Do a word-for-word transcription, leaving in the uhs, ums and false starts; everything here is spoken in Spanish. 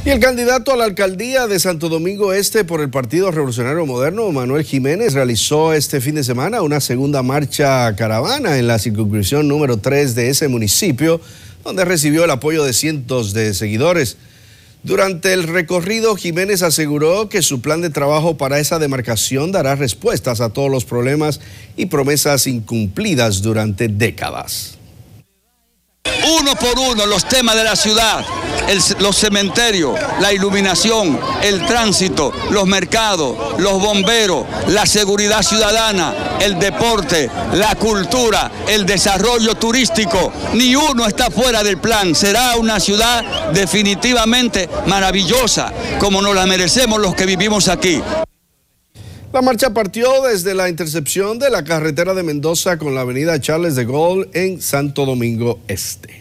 Y el candidato a la alcaldía de Santo Domingo Este por el Partido Revolucionario Moderno, Manuel Jiménez, realizó este fin de semana una segunda marcha caravana en la circunscripción número tres de ese municipio, donde recibió el apoyo de cientos de seguidores. Durante el recorrido, Jiménez aseguró que su plan de trabajo para esa demarcación dará respuestas a todos los problemas y promesas incumplidas durante décadas. Uno por uno los temas de la ciudad, el, los cementerios, la iluminación, el tránsito, los mercados, los bomberos, la seguridad ciudadana, el deporte, la cultura, el desarrollo turístico. Ni uno está fuera del plan. Será una ciudad definitivamente maravillosa, como nos la merecemos los que vivimos aquí. La marcha partió desde la intersección de la carretera de Mendoza con la avenida Charles de Gaulle en Santo Domingo Este.